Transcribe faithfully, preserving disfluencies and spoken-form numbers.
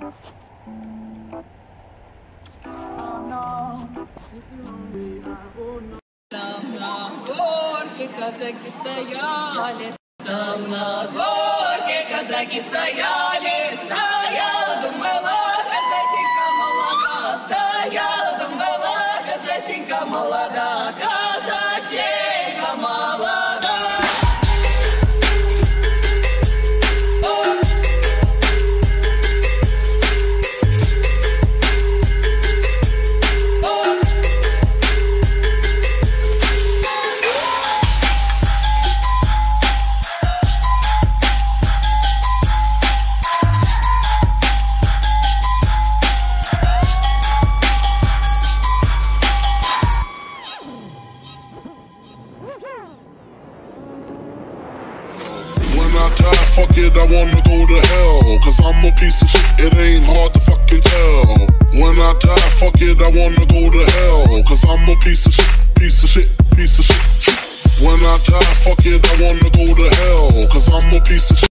Там на горке казаки стояли, там на горке казаки стояли, стояла, думала, казаченька молода, стояла, думала, казаченька молода, казаченька молода. When I die, fuck it, I wanna go to hell. Cause I'm a piece of shit, it ain't hard to fucking tell. When I die, fuck it, I wanna go to hell. Cause I'm a piece of shit, piece of shit, piece of shit. When I die, fuck it, I wanna go to hell. Cause I'm a piece of shit.